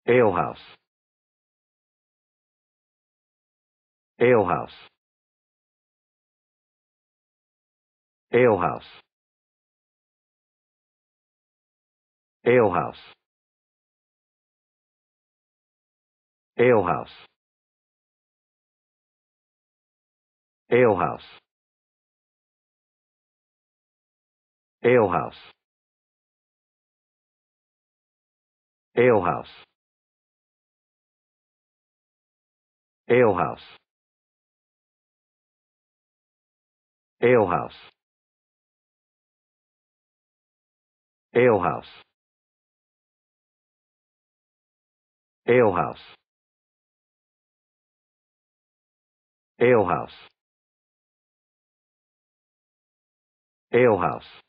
Alehouse. Alehouse. Alehouse. Alehouse. Alehouse. Alehouse. Alehouse. Alehouse. Alehouse. Alehouse. Alehouse. Alehouse. Alehouse. Alehouse.